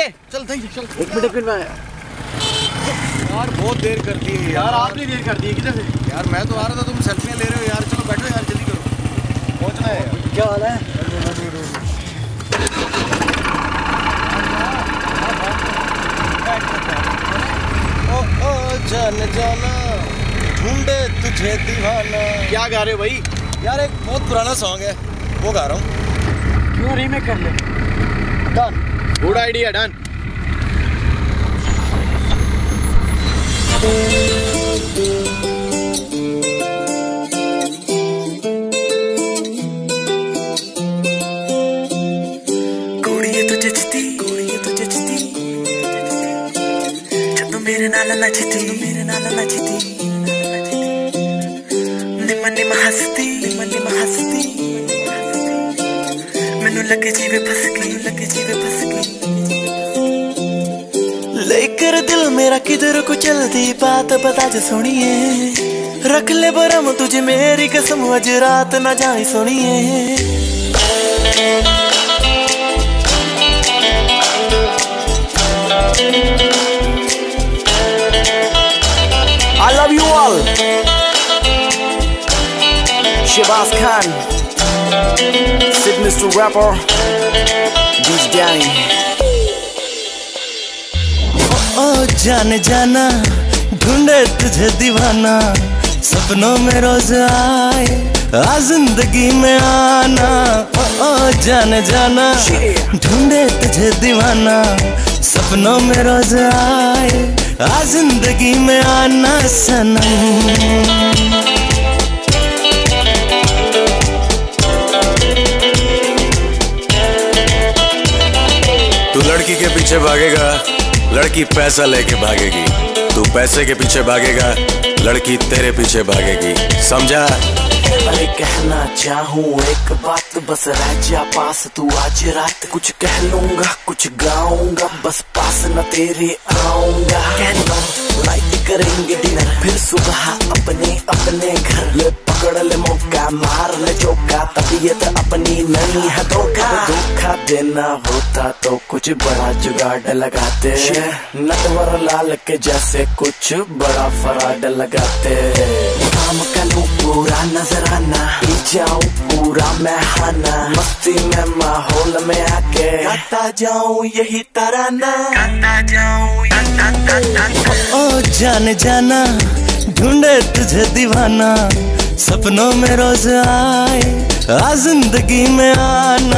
चलेंगे। चल thank you. चल एक मिनट में यार बहुत देर कर दी है यार। आपने देर कर दी है। किधर से यार? मैं तो आ रहा था, तुम सेल्फियाँ ले रहे हो यार। चलो बैठो यार, जल्दी करो, पहुंचना है यार। क्या हाल है? जान जाना ढूंढे तुझे दीवाना। क्या गा रहे हो भाई? यार एक बहुत पुराना सॉन्ग है, वो गा रहा हूँ। क्यों रीमेक कर ले? Done, good idea, done. मेरे नाल नचती, मेरे नाल नचती, निम्मा निम्मा हसती, निम्मा निम्मा हसती, मैनू लगे जीवे फस गई, लगे जीवे फस गई। लेकर दिल मेरा किधर को चलती, बात बता जो सुनिए। रख ले बरम तुझे मेरी कसम, आज रात ना जाए सुनिए। I love you all. Shabazz Khan, Sid Mr. Rapper, DJ Danny. ओ जाने जाना ढूंढे तुझे दीवाना, सपनों में रोज आए आ जिंदगी में आना। ओ जाने जाना ढूंढे तुझे दीवाना, सपनों में रोज आए आ जिंदगी में आना सनम। तू लड़की के पीछे भागेगा, लड़की पैसा लेके भागेगी। तू पैसे के पीछे भागेगा, लड़की तेरे पीछे भागेगी। समझा? अरे कहना चाहूँ एक बात, बस रह जा पास तू आज रात। कुछ कह लूंगा, कुछ गाऊंगा, बस पास न तेरे आऊंगा। लाइट करेंगे डिनर, फिर सुबह अपने अपने घर। ले पकड़ ले मौका, मार ले चौका, तबीयत अपनी नहीं है धोखा। धोखा देना होता तो कुछ बड़ा जुगाड़ लगाते, नटवर लाल के जैसे कुछ बड़ा फराड लगाते। काम करूं पूरा नजराना, पी जाऊं पूरा मैं खाना, मस्ती में माहौल में आके गाता जाऊं यही तराना, गाता जाऊं। ओ जाने जाना ढूंढे तुझे दीवाना, सपनों में रोज आए आ जिंदगी में आना।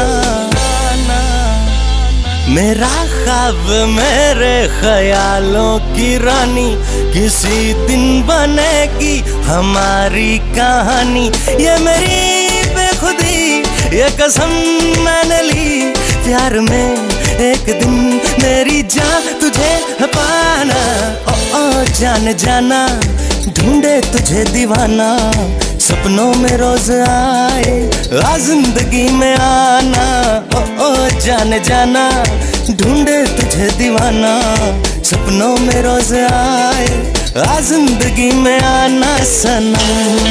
मेरा ख्वाब मेरे ख्यालों की रानी, किसी दिन बनेगी हमारी कहानी। ये मेरी बेखुदी, ये कसम मैंने ली, प्यार में एक दिन मेरी जान तुझे पाना। ओ जाने जाना ढूंढे तुझे दीवाना, सपनों में रोज आए आ जिंदगी में आना। ओ जाने जाना ढूंढे तुझे दीवाना, सपनों में रोज आए आ जिंदगी में आना सनम,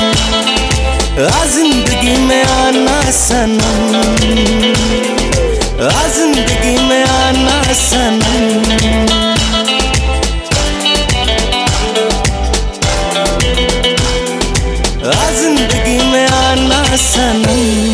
आ जिंदगी में आना सनम, आ जिंदगी में आना सनम। आ जिंदगी में आना सनम।